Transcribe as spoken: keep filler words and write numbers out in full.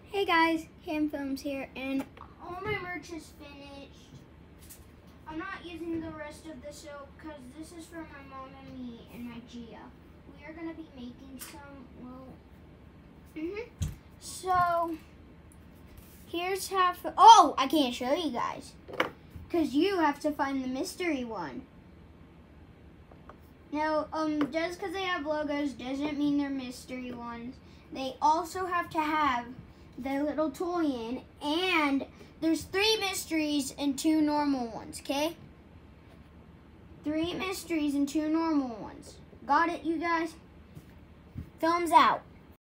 Hey guys, Cam Films here, and all my merch is finished. I'm not using the rest of the soap because this is for my mom and me and my Gia. We are going to be making some, well, mm-hmm. So, here's half, oh, I can't show you guys because you have to find the mystery one. Now, um, just because they have logos doesn't mean they're mystery ones. They also have to have the little toy in, and there's three mysteries and two normal ones, okay? Three mysteries and two normal ones. Got it, you guys? Thumbs out.